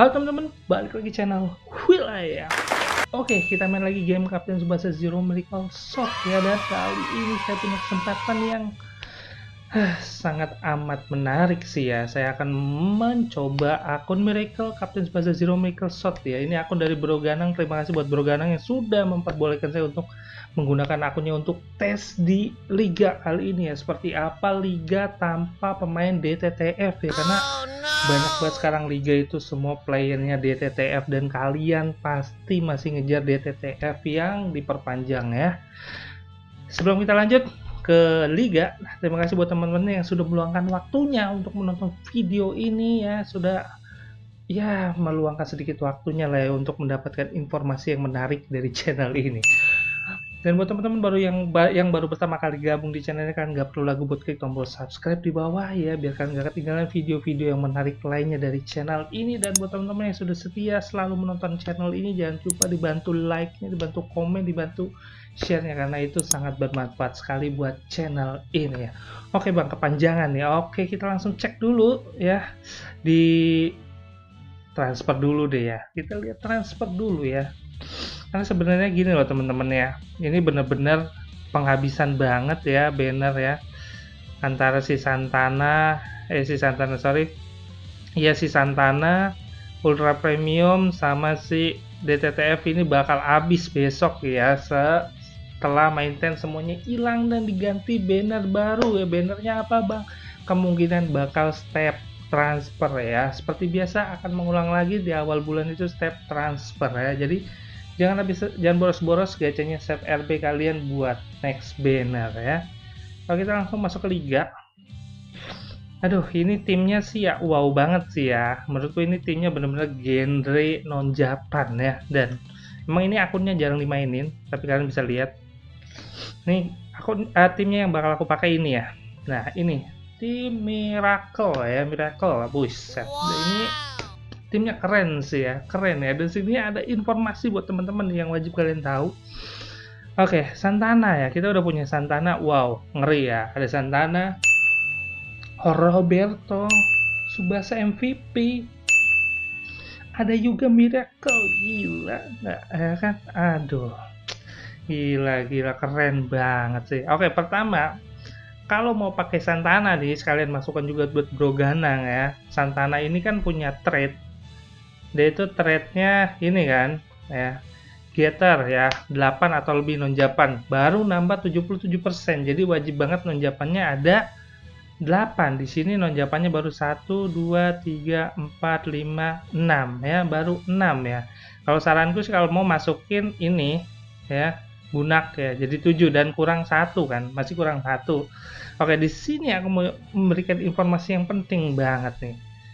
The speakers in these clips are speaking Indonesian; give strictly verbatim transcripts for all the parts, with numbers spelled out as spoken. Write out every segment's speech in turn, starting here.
Halo teman-teman, balik lagi channel Wilayah. Oke, kita main lagi game Captain Tsubasa Zero Miracle Shot ya. Dan kali ini saya punya kesempatan yang huh, sangat amat menarik sih ya. Saya akan mencoba akun Miracle Captain Tsubasa Zero Miracle Shot ya. Ini akun dari Bro Ganang. Terima kasih buat Bro Ganang yang sudah memperbolehkan saya untuk menggunakan akunnya untuk tes di liga kali ini ya. Seperti apa liga tanpa pemain D T T F ya, karena oh, no. banyak banget sekarang liga itu semua playernya D T T F dan kalian pasti masih ngejar D T T F yang diperpanjang ya. Sebelum kita lanjut ke liga, terima kasih buat teman-teman yang sudah meluangkan waktunya untuk menonton video ini ya, sudah ya meluangkan sedikit waktunya lah ya untuk mendapatkan informasi yang menarik dari channel ini. Dan buat teman-teman baru yang yang baru pertama kali gabung di channel ini, kan nggak perlu lagu buat klik tombol subscribe di bawah ya, biar kalian nggak ketinggalan video-video yang menarik lainnya dari channel ini. Dan buat teman-teman yang sudah setia selalu menonton channel ini, jangan lupa dibantu like-nya, dibantu komen, dibantu share-nya, karena itu sangat bermanfaat sekali buat channel ini ya. Oke bang, kepanjangan ya. Oke, kita langsung cek dulu ya di transfer dulu deh ya. Kita lihat transfer dulu ya. Karena sebenarnya gini loh teman-teman ya, ini bener-bener penghabisan banget ya banner ya, antara si Santana eh si Santana sorry ya si Santana Ultra Premium sama si D T T F ini bakal habis besok ya, setelah maintenance semuanya hilang dan diganti banner baru ya. Bannernya apa bang? Kemungkinan bakal step transfer ya, seperti biasa akan mengulang lagi di awal bulan itu step transfer ya. Jadi jangan habis jangan boros-boros gacanya save R B kalian buat next banner ya. Kalau kita langsung masuk ke liga. Aduh, ini timnya sih ya wow banget sih ya. Menurutku ini timnya bener-bener genre non Japan ya. Dan emang ini akunnya jarang dimainin, tapi kalian bisa lihat. Nih akun uh, timnya yang bakal aku pakai ini ya. Nah, ini tim Miracle ya, Miracle. Buset. Nah, ini timnya keren sih ya, keren ya. Dan sini ada informasi buat teman-teman yang wajib kalian tahu. Oke, Santana ya, kita udah punya Santana. Wow, ngeri ya. Ada Santana, Roberto, Tsubasa M V P, ada juga Miracle. Gila nggak ya kan? Aduh, gila gila keren banget sih. Oke, pertama, kalau mau pakai Santana nih, sekalian masukkan juga buat Bro Ganang ya. Santana ini kan punya trade. Dia itu trade-nya ini kan ya, getter ya, delapan atau lebih non Japan, baru nambah tujuh puluh tujuh persen. Jadi wajib banget non Japannya ada delapan. Di sini non Japannya baru satu, dua, tiga, empat, lima, enam ya, baru enam ya. Kalau saranku sih kalau mau masukin ini ya, bunak ya, jadi tujuh dan kurang satu kan, masih kurang satu. Oke, di sini aku mau memberikan informasi yang penting banget nih.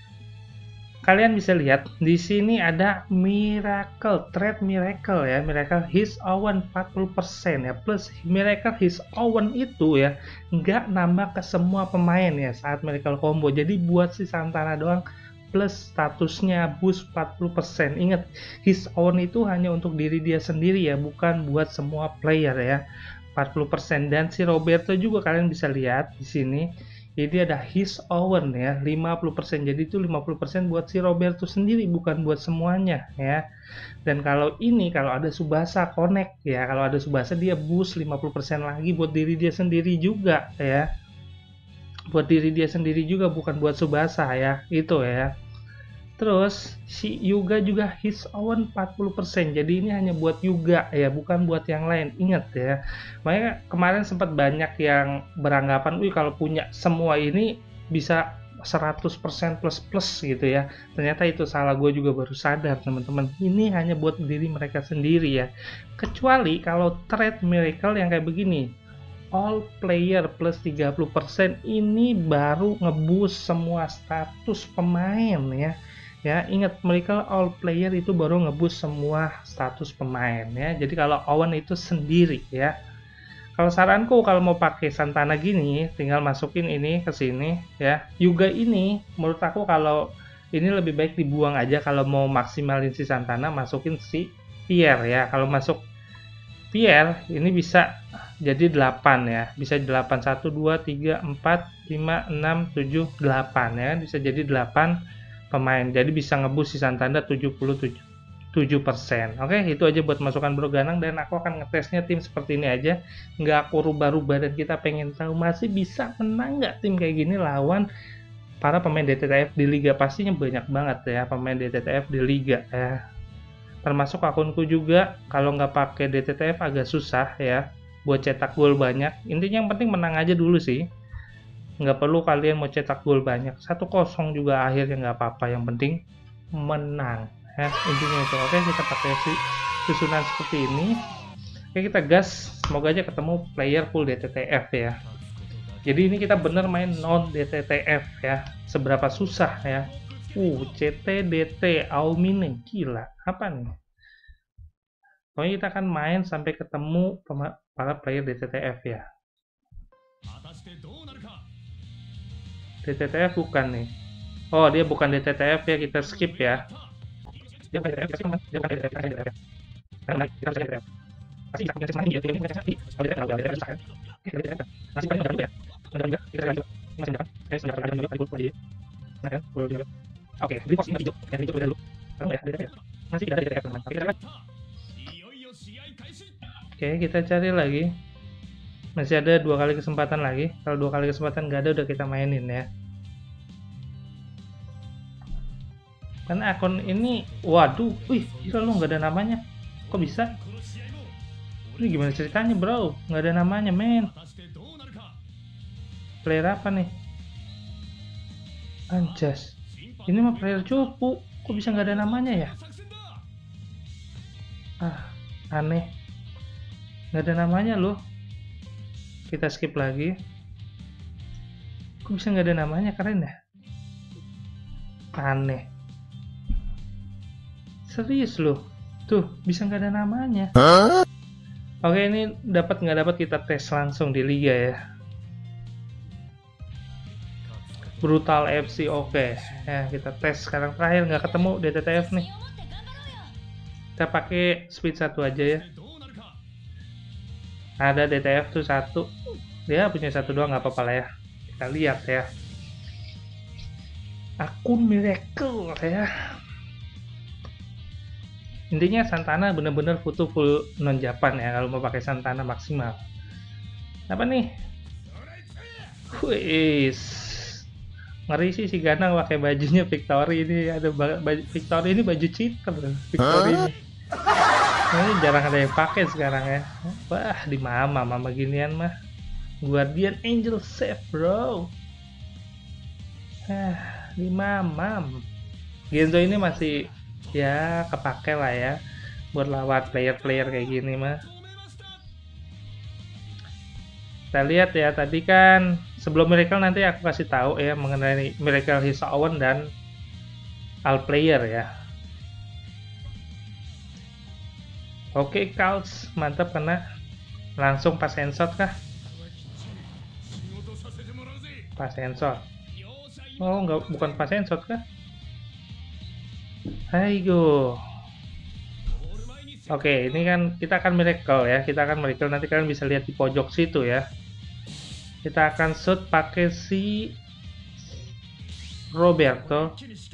Kalian bisa lihat di sini ada Miracle, trade Miracle ya, Miracle His Owen empat puluh persen ya, plus Miracle His Owen itu ya nggak nambah ke semua pemain ya saat Miracle combo. Jadi buat si Santana doang, plus statusnya boost empat puluh persen. Ingat, His Owen itu hanya untuk diri dia sendiri ya, bukan buat semua player ya, empat puluh persen. Dan si Roberto juga kalian bisa lihat di sini. Jadi ada His Owen ya, lima puluh persen. Jadi itu lima puluh persen buat si Roberto sendiri, bukan buat semuanya ya. Dan kalau ini, kalau ada Tsubasa Connect ya, kalau ada Tsubasa dia boost lima puluh persen lagi buat diri dia sendiri juga ya. Buat diri dia sendiri juga, bukan buat Tsubasa ya, itu ya. Terus si Yuga juga His Owen empat puluh persen. Jadi ini hanya buat Yuga ya, bukan buat yang lain. Ingat ya. Makanya kemarin sempat banyak yang beranggapan, "Wih, kalau punya semua ini bisa seratus persen plus-plus gitu ya." Ternyata itu salah, gue juga baru sadar teman-teman. Ini hanya buat diri mereka sendiri ya. Kecuali kalau trade Miracle yang kayak begini, all player plus tiga puluh persen, ini baru ngeboost semua status pemain ya. Ya, ingat, mereka all player itu baru ngeboost semua status pemain ya. Jadi kalau Owen itu sendiri ya. Kalau saranku kalau mau pakai Santana gini, tinggal masukin ini ke sini ya. Yuga ini menurut aku kalau ini lebih baik dibuang aja. Kalau mau maksimalin si Santana, masukin si Pierre ya. Kalau masuk Pierre ini bisa jadi delapan ya. Bisa delapan, satu, dua, tiga, empat, lima, enam, tujuh, delapan ya. Bisa jadi delapan pemain. Jadi bisa ngeboost si Santander tujuh puluh tujuh persen. Oke, itu aja buat masukan Bro Ganang, dan aku akan ngetesnya tim seperti ini aja. Nggak aku rubah-rubah, dan kita pengen tahu masih bisa menang nggak tim kayak gini lawan para pemain D T T F di Liga. Pastinya banyak banget ya pemain D T T F di Liga ya. Termasuk akunku juga, kalau nggak pakai D T T F agak susah ya buat cetak gol banyak. Intinya yang penting menang aja dulu sih. Nggak perlu kalian mau cetak gol banyak, satu kosong juga akhirnya nggak apa-apa, yang penting menang ya, intinya itu. Oke, kita pakai susunan seperti ini. Oke, kita gas, semoga aja ketemu player full D T T F ya. Jadi ini kita bener main non D T T F ya, seberapa susah ya. uh C T D T Aumine, gila apa nih. Pokoknya kita akan main sampai ketemu para player D T T F ya. D T T F bukan nih. Oh, dia bukan D T T F ya, kita skip ya. Dia bukan D T T F, dia bukan D T T F. Karena kita harus D T T F. Pasti bisa punya semuanya dia, dia pasti. Kalau D T T F, kalau D T T F susah kan. Oke, D T T F. Masih paling enggak ya. Enggak enggak, kita lanjut. Ini masih enggak. Oke, sudah ada dulu, ada dulu. Nah, kan, boleh dulu. Oke, beli pos ini hijau. Yang hijau udah dulu. Tahu ya, D T T F. Masih tidak ada D T T F, teman. Oke, kita lihat. Oke, kita cari lagi. Masih ada dua kali kesempatan lagi. Kalau dua kali kesempatan nggak ada, udah kita mainin ya. Karena akun ini, waduh, wih, gila lu nggak ada namanya. Kok bisa? Ini gimana ceritanya, bro? Nggak ada namanya, men. Player apa nih? Anjas. Ini mah player cupu. Kok bisa nggak ada namanya ya? Ah, aneh. Nggak ada namanya loh. Kita skip lagi. Kok bisa nggak ada namanya, keren ya? Aneh. Serius loh. Tuh, bisa nggak ada namanya. Huh? Oke, ini dapat nggak dapat kita tes langsung di Liga ya. Brutal F C, oke. Ya, kita tes sekarang, terakhir nggak ketemu D T T F nih. Kita pakai speed satu aja ya. Ada D T F tuh satu, dia punya satu doang, nggak apa-apa lah ya. Kita lihat ya. Akun Miracle ya. Intinya Santana bener-bener butuh full non Japan ya kalau mau pakai Santana maksimal. Apa nih? Wih, ngeri sih si Ganang pakai bajunya Victory ini. Ada baju Victory ini, baju cheater Victory ini. Ini jarang ada yang pakai sekarang ya. Wah, di mama mama ginian mah. Guardian Angel Save, bro. Ah, di mamam. Genzo ini masih ya kepake lah ya buat lawan player-player kayak gini mah. Kita lihat ya, tadi kan sebelum Miracle nanti aku kasih tahu ya mengenai Miracle His Own dan All Player ya. Oke, Kaos, mantap, kena langsung pas sensor kah? Pas sensor. Oh, enggak, bukan pas sensor kah? Aigo. Oke, ini kan kita akan Miracle ya. Kita akan Miracle, nanti kalian bisa lihat di pojok situ ya. Kita akan shoot pakai si Roberto.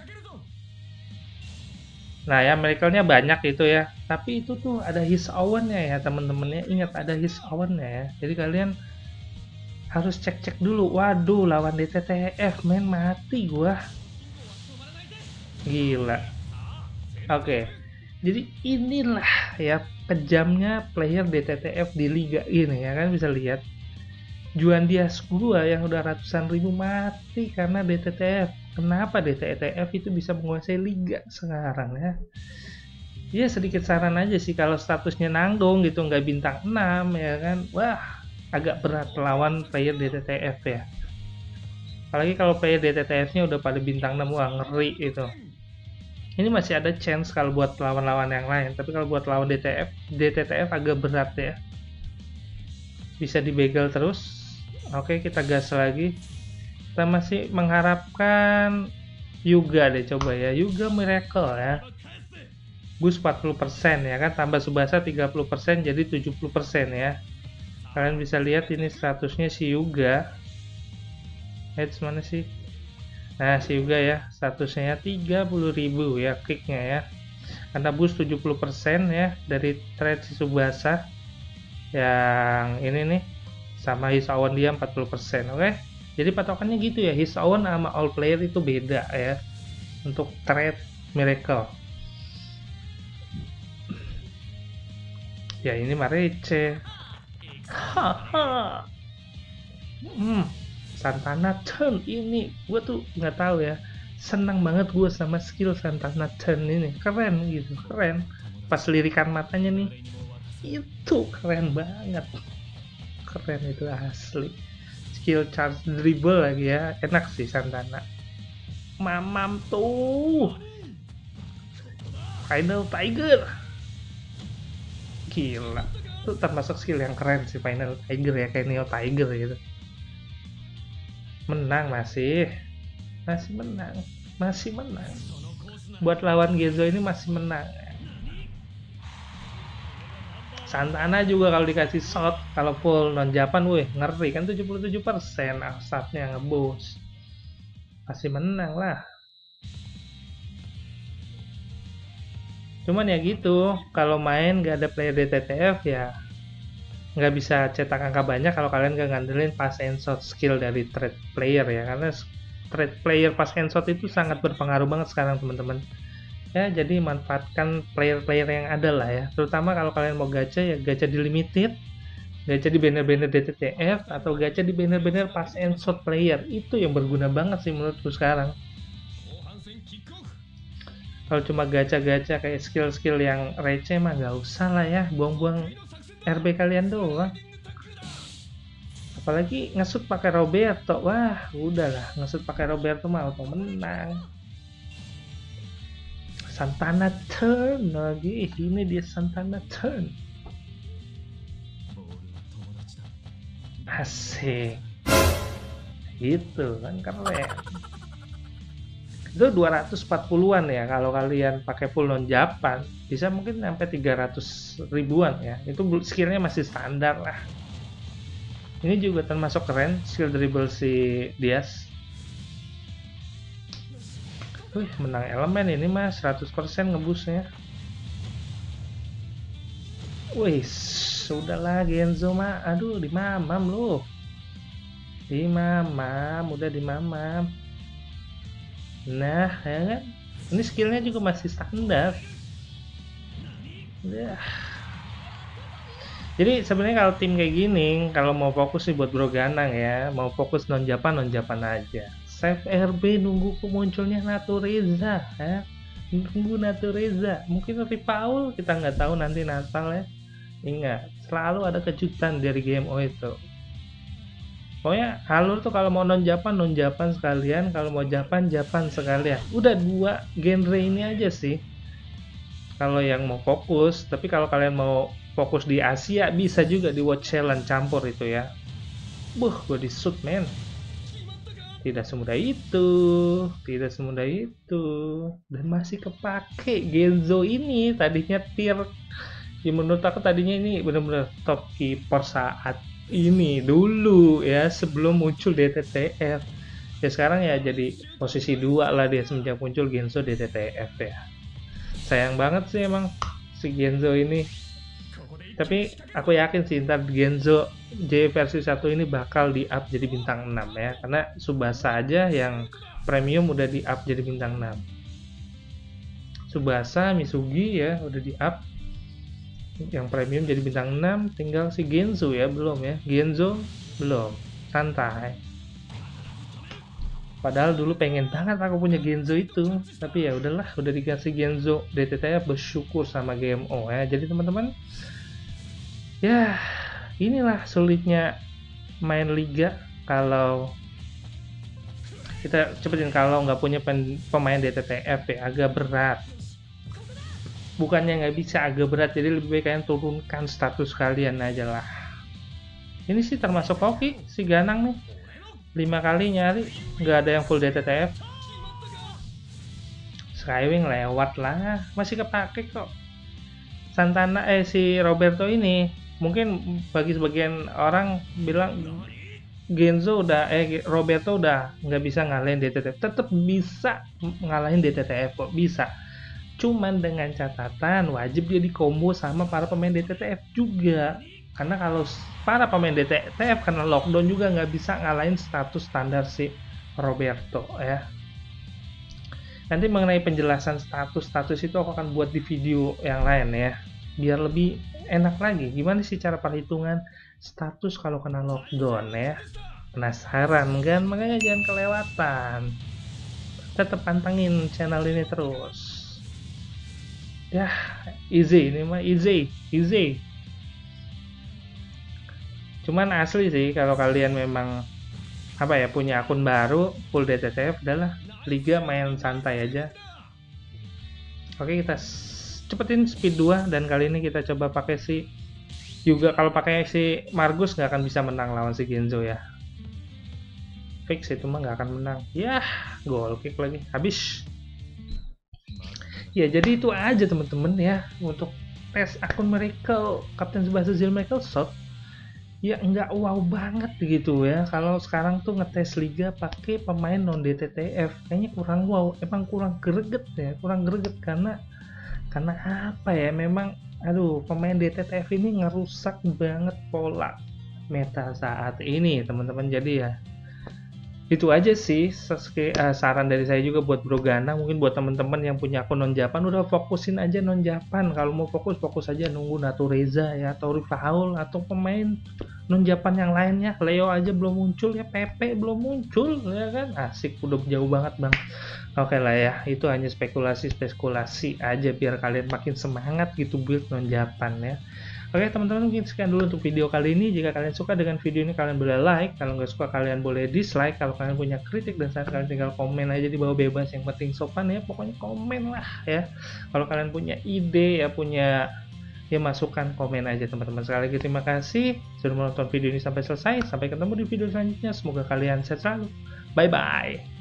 Nah ya, Miracle-nya banyak itu ya. Tapi itu tuh ada His Own-nya ya temen-temennya. Ingat, ada His Own-nya ya. Jadi kalian harus cek-cek dulu. Waduh, lawan D T T F, men, mati gua. Gila. Oke. Jadi inilah ya kejamnya player D T T F di liga ini ya, kan bisa lihat. Juan Diaz gua yang udah ratusan ribu mati karena D T T F. Kenapa D T T F itu bisa menguasai liga sekarang ya? Ya sedikit saran aja sih, kalau statusnya nanggung gitu, nggak bintang enam ya kan, wah agak berat lawan player D T T F ya. Apalagi kalau player D T T F-nya udah pada bintang enam, wah ngeri itu. Ini masih ada chance kalau buat lawan-lawan yang lain, tapi kalau buat lawan D T F, D T T F agak berat ya. Bisa dibegal terus. Oke, kita gas lagi. Kita masih mengharapkan Yuga deh, coba ya. Yuga Miracle ya. Boost empat puluh persen ya kan, tambah Subasa tiga puluh persen jadi tujuh puluh persen ya. Kalian bisa lihat ini statusnya si Yuga. Heads mana sih? Nah, Hyuga ya, statusnya tiga puluh ribu ya kicknya ya. Karena boost tujuh puluh persen ya dari trade si Tsubasa. Yang ini nih, sama his own dia empat puluh persen, oke? Okay? Jadi patokannya gitu ya, his own sama all player itu beda ya. Untuk trade Miracle. Ya ini mah receh. Haha. Hmm. Santana Turn ini gue tuh nggak tahu ya, senang banget gue sama skill Santana Turn ini, keren gitu, keren. Pas lirikan matanya nih itu keren banget, keren itu asli. Skill charge dribble lagi ya, enak sih Santana. Mamam tuh Final Tiger, gila itu termasuk skill yang keren sih Final Tiger ya, kayak Neo Tiger gitu. Menang masih masih menang masih menang buat lawan Genzo ini, masih menang. Santana juga kalau dikasih shot, kalau full non Japan wih ngeri kan, tujuh puluh tujuh persen asapnya ngeboost, masih menang lah. Cuman ya gitu, kalau main gak ada player D T T F ya nggak bisa cetak angka banyak kalau kalian gak ngandelin pass and shot skill dari trade player ya, karena trade player pass and shot itu sangat berpengaruh banget sekarang teman-teman ya. Jadi manfaatkan player-player yang ada lah ya, terutama kalau kalian mau gacha ya, gacha di limited, gacha di banner-banner D T T F, atau gacha di banner-banner pass and shot player, itu yang berguna banget sih menurutku sekarang. Kalau cuma gacha-gacha kayak skill-skill yang receh mah gak usah lah ya, buang-buang R B kalian doang. Apalagi ngesut pakai Roberto, wah udahlah, ngesut pakai Roberto mah auto menang. Santana Turn lagi, ini dia Santana Turn, asik gitu kan, keren. Itu dua ratus empat puluhan ya kalau kalian pakai full non Japan, bisa mungkin sampai tiga ratus ribuan ya, itu skillnya masih standar lah. Ini juga termasuk keren skill dribble si Diaz. Wih, menang elemen ini mas, seratus persen ngebusnya. Wih, sudahlah Genzo mah, aduh dimamam loh, dimamam, udah dimamam. Nah, ya kan? Ini skillnya juga masih standar. Ya. Jadi sebenarnya kalau tim kayak gini, kalau mau fokus sih buat Bro Ganang ya, mau fokus non Japan non Japan aja. Save R B nunggu munculnya Natureza, ya. Nunggu Natureza. Mungkin Ripaul kita nggak tahu nanti Natal ya. Ingat, selalu ada kejutan dari G M O itu. Pokoknya alur tuh kalau mau non Japan non Japan sekalian, kalau mau Japan Japan sekalian. Udah dua genre ini aja sih kalau yang mau fokus. Tapi kalau kalian mau fokus di Asia bisa juga di Watch Challenge campur itu ya. Buh, gue di shoot men. Tidak semudah itu, tidak semudah itu, dan masih kepake Genzo ini. Tadinya tier, ya menurut aku tadinya ini bener-bener top keeper saat ini dulu ya, sebelum muncul D T T F ya. Sekarang ya jadi posisi dua lah dia semenjak muncul Genzo D T T F ya. Sayang banget sih emang si Genzo ini, tapi aku yakin sih ntar Genzo J versi satu ini bakal di up jadi bintang enam ya, karena Tsubasa aja yang premium udah di up jadi bintang enam. Tsubasa, Misugi ya udah di up yang premium jadi bintang enam, tinggal si Genzo ya belum ya. Genzo belum, santai. Padahal dulu pengen banget aku punya Genzo itu, tapi ya udahlah, udah dikasih Genzo D T T F, bersyukur sama G M O ya. Jadi teman-teman, ya inilah sulitnya main liga kalau kita cepetin, kalau nggak punya pemain D T T F ya agak berat. Bukannya nggak bisa, agak berat, jadi lebih baik kalian turunkan status kalian aja lah. Ini sih termasuk hoki si Ganang nih, lima kali nyari nggak ada yang full D T T F. Skywing lewat lah, masih kepake kok. Santana eh si Roberto ini mungkin bagi sebagian orang bilang Genzo udah eh Roberto udah nggak bisa ngalahin D T T F, tetap bisa ngalahin D T T F kok, bisa. Cuman dengan catatan wajib dia di combo sama para pemain D T T F juga, karena kalau para pemain D T T F karena lockdown juga nggak bisa ngalahin status standar si Roberto ya. Nanti mengenai penjelasan status-status itu aku akan buat di video yang lain ya, biar lebih enak lagi gimana sih cara perhitungan status kalau kena lockdown ya. Penasaran kan? Makanya jangan kelewatan, tetap pantengin channel ini terus ya. Easy, ini mah easy easy. Cuman asli sih kalau kalian memang apa ya punya akun baru full D T T F, adalah liga main santai aja. Oke, kita cepetin speed dua, dan kali ini kita coba pakai si juga. Kalau pakai si Margus nggak akan bisa menang lawan si Genzo ya, fix itu mah nggak akan menang ya. Goal kick lagi, habis ya. Jadi itu aja temen-temen ya untuk tes akun Miracle, Kapten Tsubasa Zero Miracle Shot ya, nggak wow banget gitu ya. Kalau sekarang tuh ngetes liga pakai pemain non D T T F kayaknya kurang wow, emang kurang greget ya, kurang greget karena karena apa ya, memang aduh pemain D T T F ini ngerusak banget pola meta saat ini teman-teman. Jadi ya itu aja sih Sasuke, uh, saran dari saya juga buat Bro Gana. Mungkin buat teman-teman yang punya akun non Japan, udah fokusin aja non Japan. Kalau mau fokus fokus aja nunggu Natureza ya, atau Rifaul, atau pemain non Japan yang lainnya. Leo aja belum muncul ya, Pepe belum muncul ya kan, asik, udah jauh banget bang. Oke lah ya, itu hanya spekulasi-spekulasi aja biar kalian makin semangat gitu build non Japan ya. Oke teman-teman, mungkin sekian dulu untuk video kali ini. Jika kalian suka dengan video ini, kalian boleh like. Kalau nggak suka, kalian boleh dislike. Kalau kalian punya kritik dan saran, kalian tinggal komen aja di bawah, bebas, yang penting sopan ya. Pokoknya komen lah ya. Kalau kalian punya ide ya, punya ya masukan, komen aja teman-teman. Sekali lagi terima kasih sudah menonton video ini sampai selesai. Sampai ketemu di video selanjutnya. Semoga kalian sehat selalu. Bye bye.